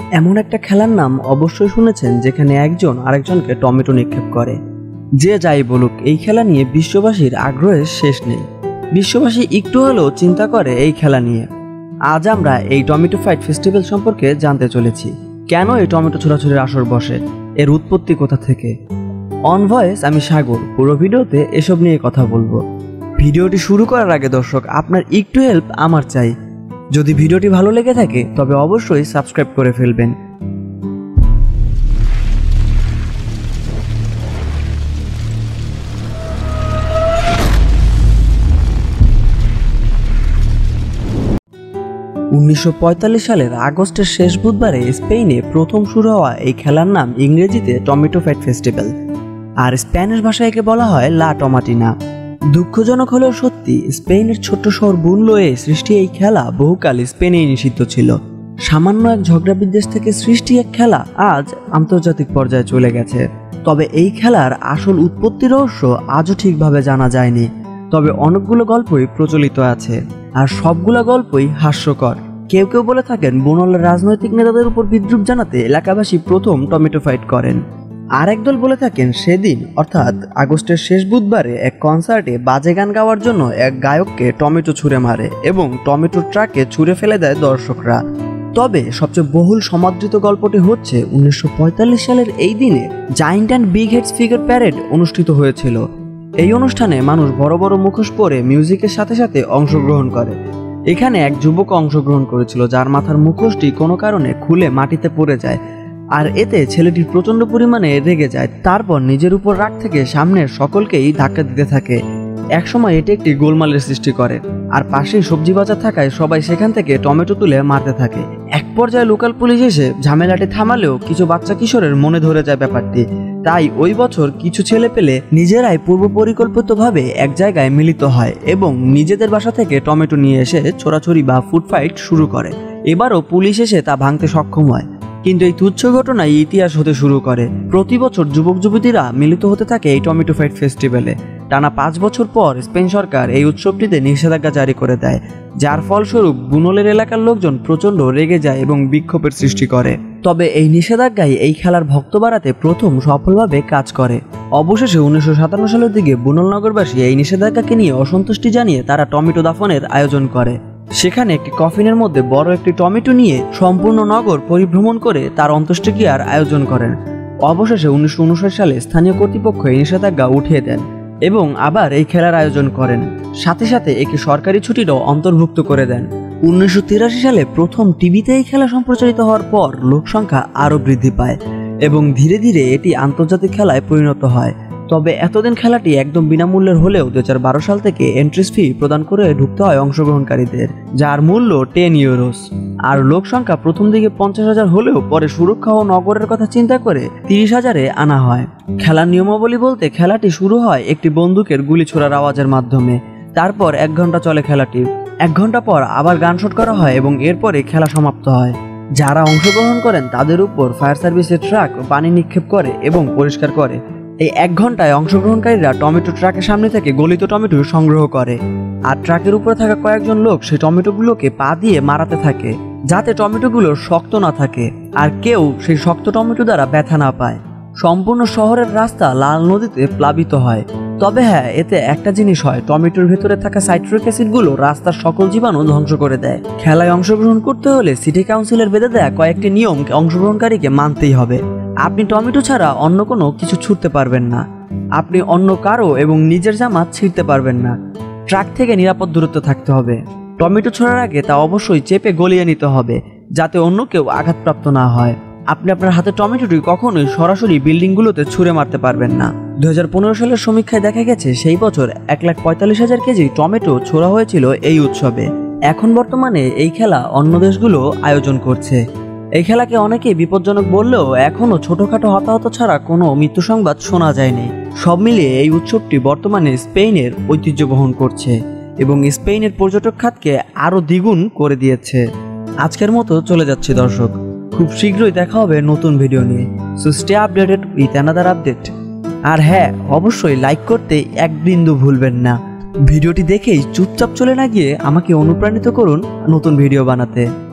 এমন একটা খেলার নাম অবশ্যই শুনেছেন যেখানে একজন আরেকজনকে টমেটো নিক্ষেপ করে। যে যাই বলুক, এই খেলা নিয়ে বিশ্ববাসীর আগ্রহের শেষ নেই। বিশ্ববাসী একটু হলেও চিন্তা করে এই খেলা নিয়ে। আজ আমরা এই টমেটো ফাইট ফেস্টিভ্যাল সম্পর্কে জানতে চলেছি। কেন এই টমেটো ছোড়াছুড়ির আসর বসে, এর উৎপত্তি কোথা থেকে। অন ভয়েস, আমি সাগর। পুরো ভিডিওতে এসব নিয়ে কথা বলবো। ভিডিওটি শুরু করার আগে দর্শক, আপনার একটু হেল্প আমার চাই। যদি ভিডিওটি ভালো লেগে থাকে তবে অবশ্যই সাবস্ক্রাইব করে ফেলবেন। (1945) সালের আগস্টের শেষ বুধবারে স্পেনে প্রথম শুরু হওয়া এই খেলার নাম ইংরেজিতে টমেটো ফাইট ফেস্টিভ্যাল, আর স্প্যানিশ ভাষায় একে বলা হয় লা টমাটিনা। দুঃখজনক হলেও সত্যি, স্পেনের ছোট্ট শহর বুনলোয়ে সৃষ্টি এই খেলা বহুকাল স্পেনেই নিষিদ্ধ ছিল। সামান্য এক ঝগড়া বিদ্বেষ থেকে সৃষ্টি এক খেলা আজ আন্তর্জাতিক পর্যায়ে চলে গেছে। তবে এই খেলার আসল উৎপত্তি রহস্য আজও ঠিকভাবে জানা যায়নি। তবে অনেকগুলো গল্পই প্রচলিত আছে, আর সবগুলো গল্পই হাস্যকর। কেউ কেউ বলে থাকেন বুনলের রাজনৈতিক নেতাদের উপর বিদ্রুপ জানাতে এলাকাবাসী প্রথম টমেটো ফাইট করেন। আর একদল বলে থাকেন সেদিন অর্থাৎ আগস্টের শেষ বুধবারে এক কনসার্টে বাজে গান গাওয়ার জন্য এক গায়ককে টমেটো ছুঁড়ে মারে এবং টমেটো ট্রাকে ছুঁড়ে ফেলে দেয় দর্শকরা। তবে সবচেয়ে বহুল সমাদৃত গল্পটি হচ্ছে 1945 সালের এই দিনে giant and big heads figure parade অনুষ্ঠিত হয়েছিল। এই অনুষ্ঠানে মানুষ বড় বড় মুখোশ পরে মিউজিকের সাথে সাথে অংশগ্রহণ করে। এখানে এক যুবক অংশগ্রহণ করেছিল যার মাথার মুখোশটি কোনো কারণে খুলে মাটিতে পড়ে যায়, আর এতে ছেলেটি প্রচন্ড পরিমাণে রেগে যায়। তারপর নিজের উপর রাগ থেকে সামনের সকলকেই ধাক্কা দিতে থাকে। একসময় এটি একটি গোলমালের সৃষ্টি করে, আর পাশেই সবজি বাজার থাকায় সবাই সেখান থেকে টমেটো তুলে মারতে থাকে। এক পর্যায়ে লোকাল পুলিশ এসে ঝামেলাটি থামালেও কিছু বাচ্চা কিশোরের মনে ধরে যায় ব্যাপারটি। তাই ওই বছর কিছু ছেলে পেলে নিজেরাই পূর্ব পরিকল্পিতভাবে এক জায়গায় মিলিত হয় এবং নিজেদের বাসা থেকে টমেটো নিয়ে এসে ছোড়াছুড়ি বা ফুড ফাইট শুরু করে। এবারও পুলিশ এসে তা ভাঙতে সক্ষম হয়, কিন্তু এই তুচ্ছ ঘটনায় ইতিহাস হতে শুরু করে। প্রতি বছর যুবক যুবতীরা মিলিত হতে থাকে এই টমেটো ফাইট ফেস্টিভ্যালে। টানা 5 বছর পর স্পেন সরকার এই উৎসবটিতে নিষেধাজ্ঞা জারি করে দেয়, যার ফলস্বরূপ বুনলের এলাকার লোকজন প্রচণ্ড রেগে যায় এবং বিক্ষোভের সৃষ্টি করে। তবে এই নিষেধাজ্ঞাই এই খেলার ভক্ত বাড়াতে প্রথম সফলভাবে কাজ করে। অবশেষে 1957 সালের দিকে বুনল নগরবাসী এই নিষেধাজ্ঞাকে নিয়ে অসন্তুষ্টি জানিয়ে তারা টমেটো দাফনের আয়োজন করে। সেখানে একটি কফিনের মধ্যে বড় একটি টমেটো নিয়ে সম্পূর্ণ নগর পরিভ্রমণ করে তার অন্ত্যেষ্টিক্রিয়ার আয়োজন করেন। অবশেষে 1959 সালে স্থানীয় কর্তৃপক্ষ এই নিষেধাজ্ঞা উঠিয়ে দেন এবং আবার এই খেলার আয়োজন করেন। সাথে সাথে একে সরকারি ছুটিরও অন্তর্ভুক্ত করে দেন। 1983 সালে প্রথম টিভিতে এই খেলা সম্প্রচারিত হওয়ার পর লোকসংখ্যা আরও বৃদ্ধি পায় এবং ধীরে ধীরে এটি আন্তর্জাতিক খেলায় পরিণত হয়। তবে এতদিন খেলাটি একদম বিনামূল্যের হলেও 2012 সাল থেকে এন্ট্রিস ফি প্রদান করে ঢুকতে হয় অংশগ্রহণকারীদের, যার মূল্য 10 ইউরোস। আর লোক সংখ্যা প্রথম দিকে 50,000 হলেও পরে সুরক্ষা ও নগরের কথা চিন্তা করে 30,000-এ আনা হয়। খেলার নিয়মাবলী বলতে খেলাটি শুরু হয় একটি বন্দুকের গুলি ছোড়ার আওয়াজের মাধ্যমে। তারপর 1 ঘন্টা চলে খেলাটি। 1 ঘন্টা পর আবার গান শুট করা হয় এবং এরপরে খেলা সমাপ্ত হয়। যারা অংশগ্রহণ করেন তাদের উপর ফায়ার সার্ভিসের ট্রাক পানি নিক্ষেপ করে এবং পরিষ্কার করে। এই 1 ঘন্টায় অংশগ্রহণকারীরা টমেটো ট্রাকের সামনে থেকে গলিত টমেটো সংগ্রহ করে, আর ট্রাকের উপরে থাকা কয়েকজন লোক সেই টমেটোগুলোকে পা দিয়ে মারাতে থাকে যাতে টমেটোগুলো শক্ত না থাকে আর কেউ সেই শক্ত টমেটো দ্বারা ব্যথা না পায়। সম্পূর্ণ শহরের রাস্তা লাল নদীতে প্লাবিত হয়। তবে হ্যাঁ, এতে একটা জিনিস হয়, টমেটোর ভেতরে থাকা সাইট্রিক অ্যাসিডগুলো রাস্তার সকল জীবাণু ধ্বংস করে দেয়। খেলায় অংশগ্রহণ করতে হলে সিটি কাউন্সিলের বেঁধে দেয়া কয়েকটি নিয়ম অংশগ্রহণকারীকে মানতেই হবে। আপনি টমেটো ছাড়া অন্য কোনো কিছু ছুঁড়তে পারবেন না, আপনি অন্য কারো এবং নিজের জামা ছিঁড়তে পারবেন না, ট্রাক থেকে নিরাপদ দূরত্বে থাকতে হবে। টমেটো ছোড়ার আগে তা অবশ্যই চেপে গলিয়ে নিতে হবে যাতে অন্য কেউ আঘাতপ্রাপ্ত না হয়। আপনি আপনার হাতে টমেটোটি কখনোই সরাসরি বিল্ডিংগুলোতে ছুঁড়ে মারতে পারবেন না। 2015 সালের সমীক্ষায় দেখা গেছে সেই বছর 1,45,000 কেজি টমেটো ছোড়া হয়েছিল এই উৎসবে। এখন বর্তমানে এই খেলা অন্য দেশগুলো আয়োজন করছে। এই খেলাকে অনেকেই বিপজ্জনক বললেও এখনও ছোটখাটো হতাহত ছাড়া কোনো মৃত্যু সংবাদ শোনা যায়নি। সব মিলিয়ে এই উৎসবটি বর্তমানে স্পেনের ঐতিহ্য বহন করছে এবং স্পেনের পর্যটক খাতকে আরও দ্বিগুণ করে দিয়েছে। আজকের মতো চলে যাচ্ছি দর্শক, খুব শীঘ্রই দেখা হবে নতুন ভিডিও নিয়ে। So stay updated with another update. আর হ্যাঁ, অবশ্যই লাইক করতে এক বিন্দু ভুলবেন না। ভিডিওটি দেখেই চুপচাপ চলে না গিয়ে আমাকে অনুপ্রাণিত করুন নতুন ভিডিও বানাতে।